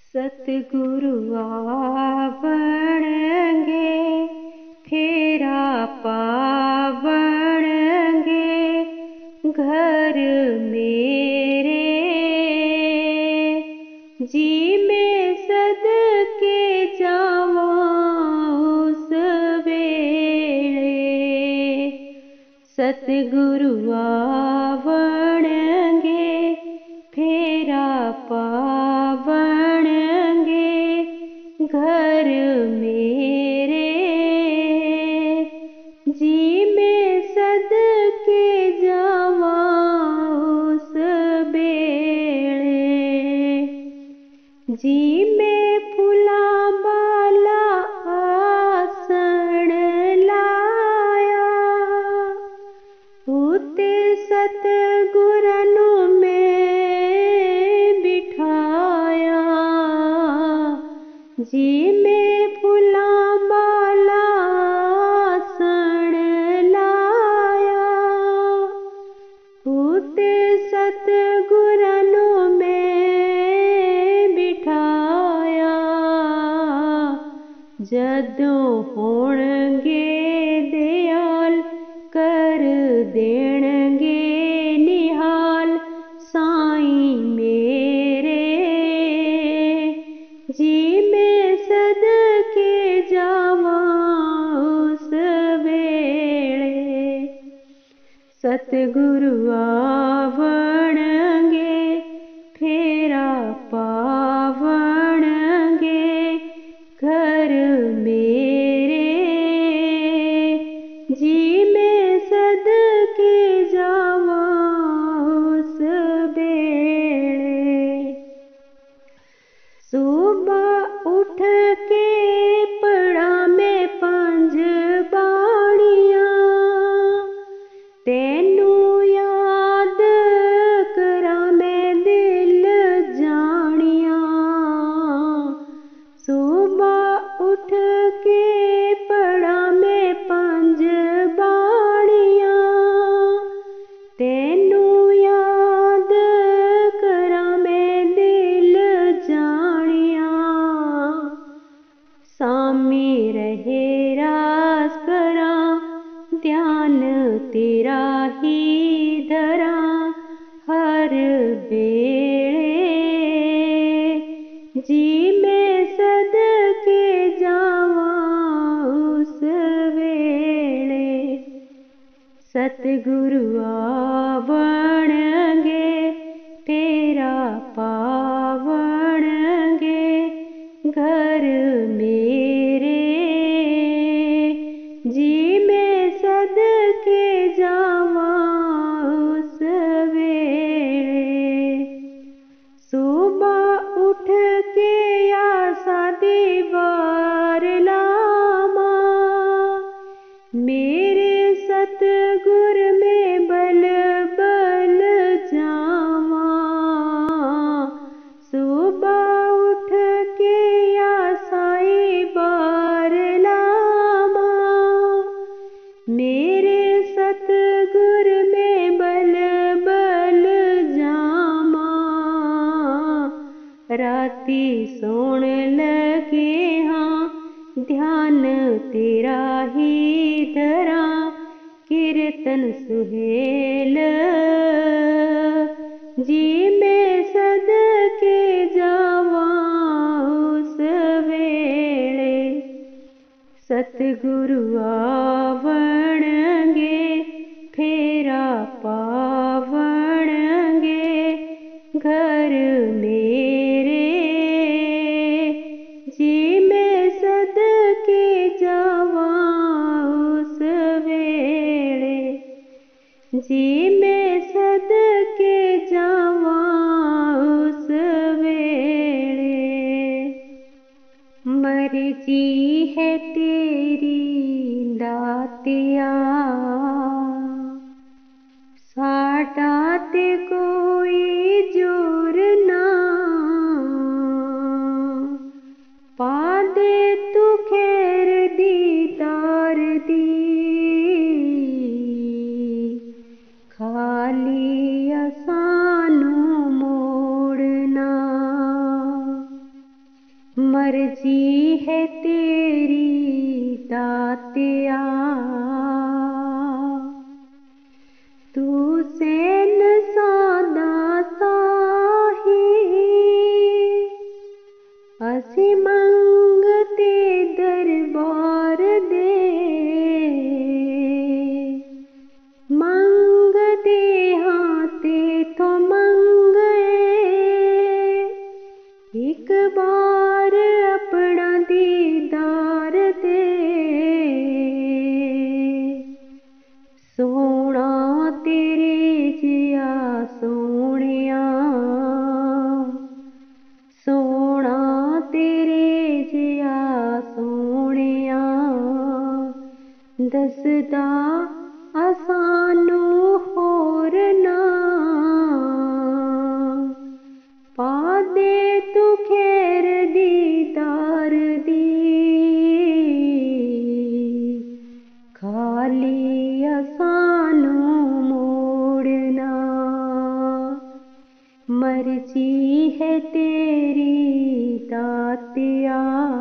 सतगुरु आवणगे फेरा पावणगे घर मेरे जी में सदके जावां उस वेले सतगुरु आवणगे फेरा पावणगे घर मेरे जी में सदके जावां उस बेले जी में फुला बाला आसन लाया उते सतगुरनु में बिठाया जी में फुला बाला आसन लाया उते सतगुरनु में बिठाया जदों होणगे दयाल कर देणगे निहाल साईं मेरे जी में सदके जावां उस वेले सतगुरु आवणगे फेरा पावणगे घर मेरे जी में सदके जावां उस बेले सुबह उठ के पड़ा मैं पंज बाणियां तेनू याद करा मैं दिल जानिया सुबह उठ के पड़ा मैं पंज बाणियां तेनू याद करा मैं दिल जानिया सामी रहे रास करा ध्यान तेरा ही धरा हर बेले जी में सदके जावां उस वेले सतगुरु आवणगे फेरा पावणगे घर मेरे जी में सदके जावां उस वेले सुबह उठ के आसा दीवार लामा मेरे सतगुर में बल बल जावां सुबह उठ के आसाई बार लामा मेरे सतगुर में बल बल जामा राती सोण लगे हाँ ध्यान तेरा ही धरा कीर्तन सुहेल जी में सदके जावां उस वेले सतगुरु आवणगे फेरा पावणगे घर मेरे जी में सदके जावां उस वेले जी में सदके जावां उस वेले मर्जी है तेरी दातिया साडा ते कोई जोर ना पा दे तू खैर दीदार दी खाली असानू मोड़ना मर्जी है तेरी दातिया, तू सैन सादा साही असी मंगते दरबार दे, मंगते हाँ ते तो मंगे एक बार अपना दीदार दे। सोना तेरे जिया सोनिया, सोना तेरे जिया सोनिया, दसदा असानू होर ना, पा दे तू खैर दीदार दी, खाली असानू मोड़ना। मर्जी है तेरी दातिया,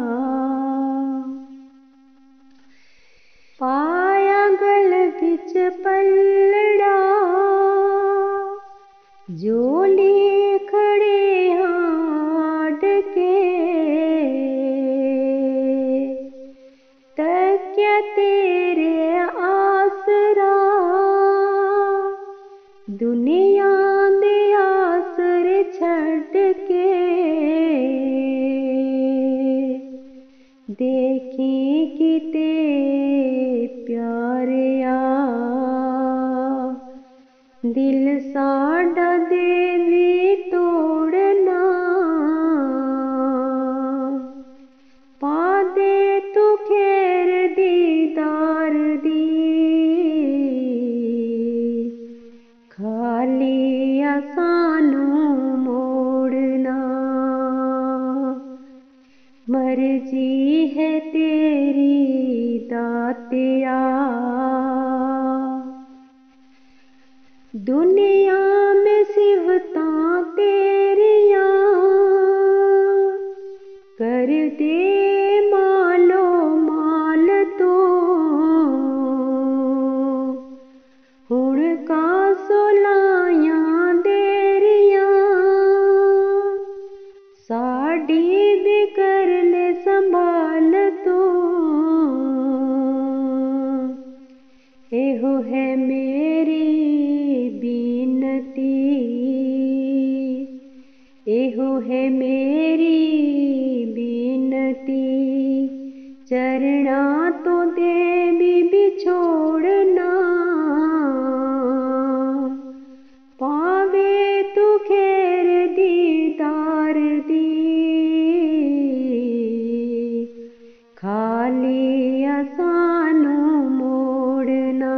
पाया गल बिच पलड़ा, जोली खड़े हाड के, तक्या तेरे आसरा, दुनिया दे आसरे छड़ के, देखी किते प्यारिया, दिल साडा देवी तोड़ना, पा दे तू खैर दीदार दी, खाली असानू मोड़ना। मर्जी है तेरी दातिया, दुनिया में सिवता तेरिया, कर दे मालो माल तो, हुण का सोलाया देरिया, साड़ी भी कर ले संभाल तो, एहो है मेरी बीनती, एहो है मेरी बीनती, चरना तो देवी बिछोड़ना, पावे तू खैर दीदार दी, खाली असानू मोड़ना।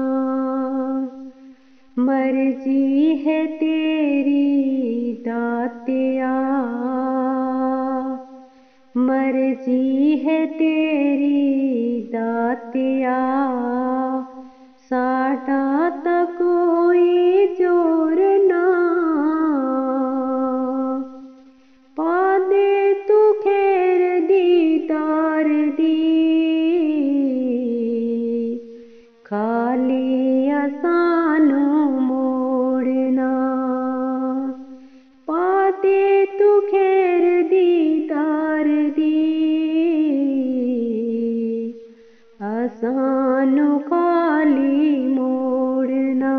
मर्जी है तेरी दातिया, मर्जी है तेरी दातिया, साडा ता कोई जोर ना, पा दे तू खैर दीदार दी, खाली असानू मोड़ना, पा दे तू खैर दीदार दी, असानू खाली मोड़ना।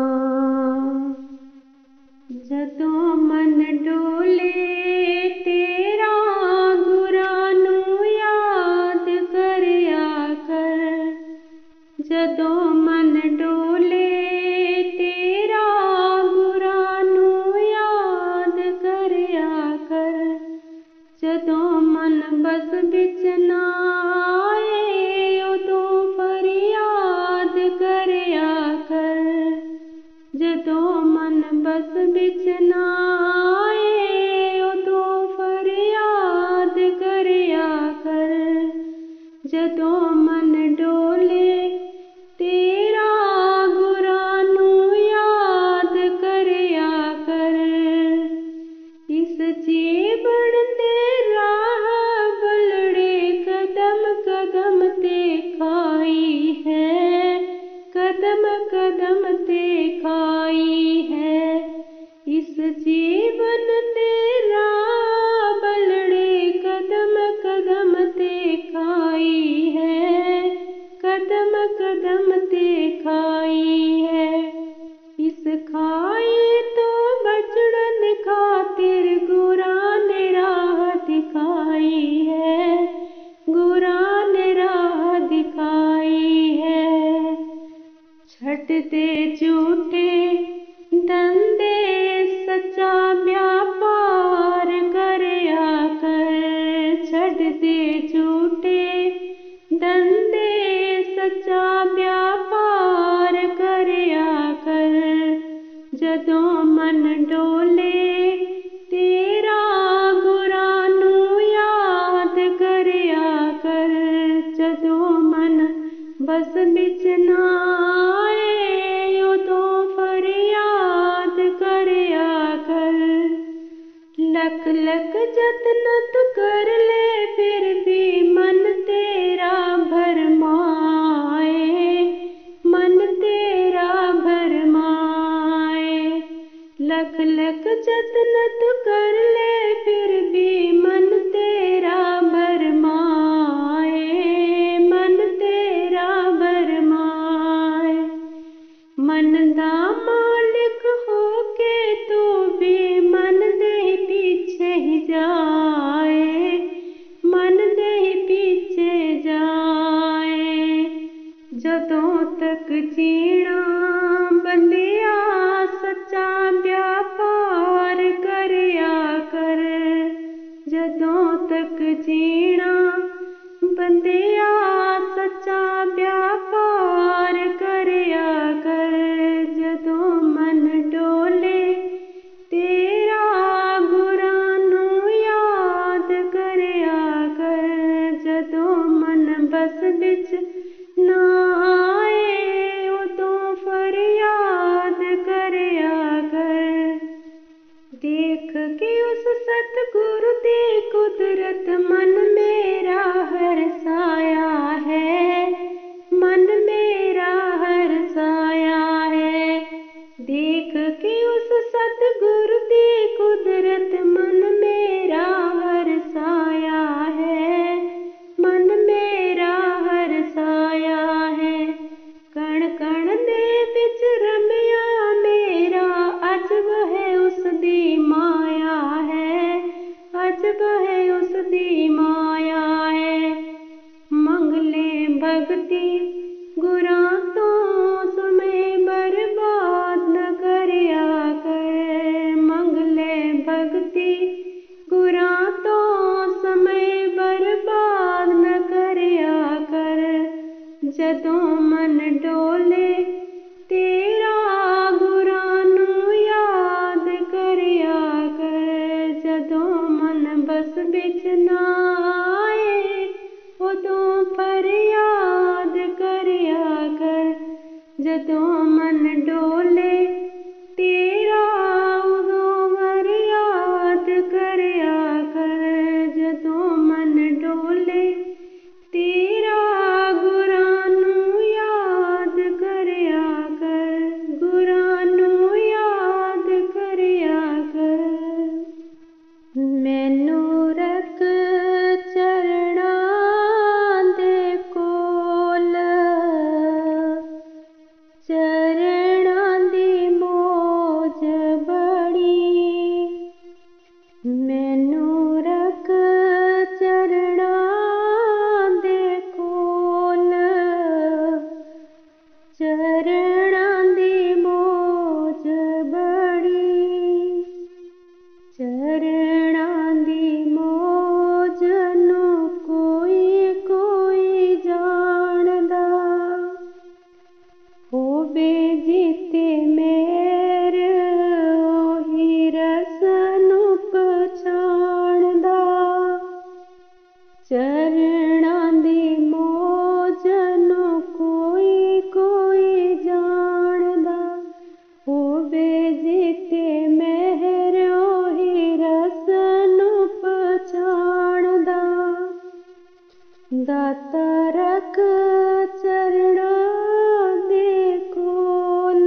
जदों मन डोले तेरा गुरानू याद करया कर, जदों मन डोले तेरा गुरानू याद करया कर, जदों मन बस बिच ना आए उदों फरियाद करया कर, जदों मन बस बिच ना आए उदों फरियाद करया कर, जदों मन डोले तेरा गुरानू याद करया कर, इस जीवन दे राह लख जतन तू कर ले फिर भी मन तेरा भरमाए, मन तेरा भरमाए। लख लख जतन तू कर ले फिर भी मन तेरा भरमाए, मन तेरा भरमाए। मन दा मालिक हो के तू भी मन दे पीछे ही जाए, मन दे पीछे जाए। जदों तक जीना बंदिया सच्चा व्यापार करया कर, जदों तक जीना बंदिया सच्चा व्यापार करया कर। जदों मन डोले तेरा गुरां नूं याद करया कर, जदों मन बस विच ना आए उदों फरियाद करया कर। देख के उस सतगुरु दी कुदरत मन मेरा हरसाया है, मन मेरा हरसाया है। देख के उस सतगुरु दी कुदरत मन मेरा हरसाया है, मन मेरा हरसाया है। कण कण दे विच रमिया मेरा अजब है उसदी माया है, अजब है उसदी माया है। मंगले भगती गुरां तो समय बर्बाद न करया कर, मंगले भगती गुरां तो समय बर्बाद न करया कर। जदों मन डोले तेरा गुरां नूं याद करया कर, जदों मन बस विच ना आए उदों फरियाद करया कर। जदों मन डोले तेरा उदों फरियाद करया कर, जदों मन डोले तेरा गुरां नूं याद करया कर, गुरां नूं याद करया कर। मैनू रख चरणां दे कोल, चरणां दी मौज बड़ी। मैनू रख चरणां दे कोल, चरणां दी मौज बड़ी। चरणां दी मौज नूं कोई कोई जाणदा, होवे जिते मेर ओही रस नूं पछाणदा। चरणां दी मौज नूं कोई कोई जाणदा, होवे जिते मेहर ओही रस नूं पछाणदा। दाता रख चरणां दे कोल,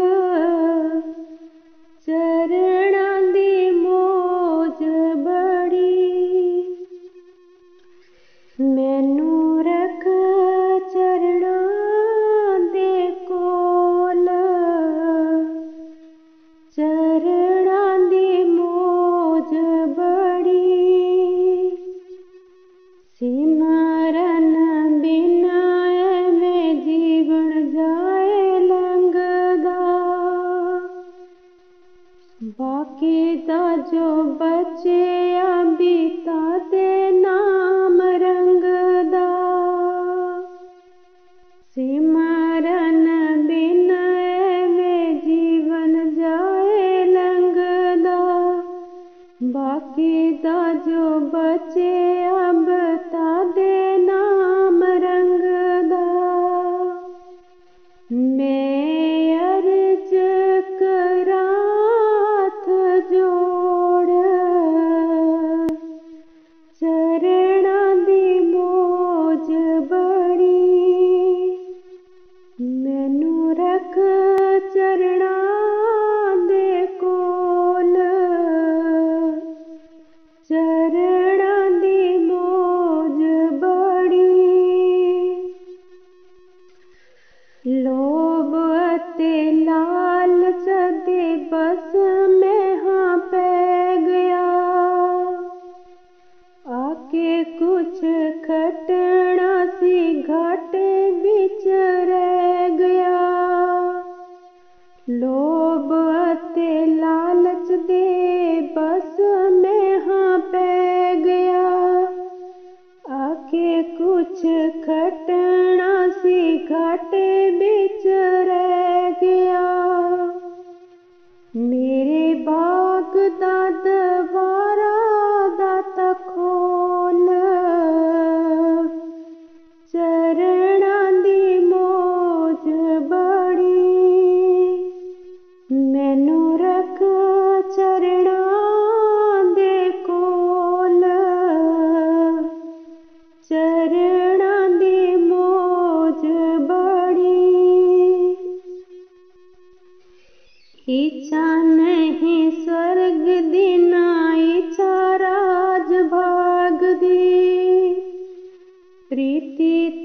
चरणां दी मौज बड़ी। मैनू रख चरणां दे कोल, चरणां दी मौज बड़ी। सिमरन बिना एवें जीवन जाए लंघदा, बाकी दा जो बचिया बीता ते नाम रंगदा। सिमरन बिना एवें जीवन जाए लंघदा, बाकी दा जो बचे अब ता दे नाम रंगदा। मैं अर्ज करां हथ जोड़, ਰੀਤੀ